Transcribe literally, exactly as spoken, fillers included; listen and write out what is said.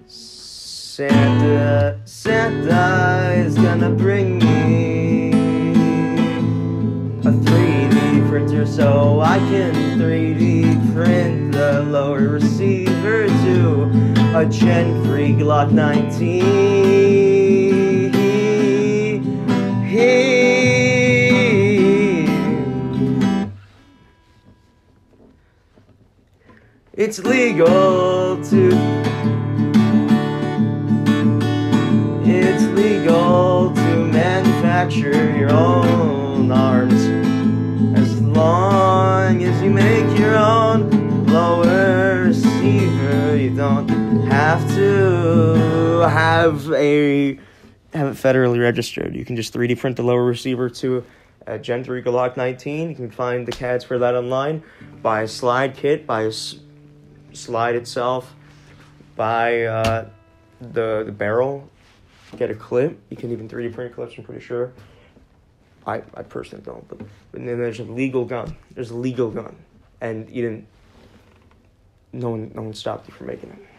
Santa, Santa is gonna bring me a three D printer so I can three D print the lower receiver to a Gen three Glock nineteen. It's legal to It's legal to manufacture your own arms as long as you make your own lower receiver. You don't have to have a have it federally registered. You can just three D print the lower receiver to a Gen three Glock nineteen. You can find the C A Ds for that online. Buy a slide kit, buy a s- slide itself, buy uh, the the barrel. Get a clip. You can even three D print clips, I'm pretty sure. I, I personally don't, but, but then there's a legal gun. There's a legal gun. And you didn't no one no one stopped you from making it.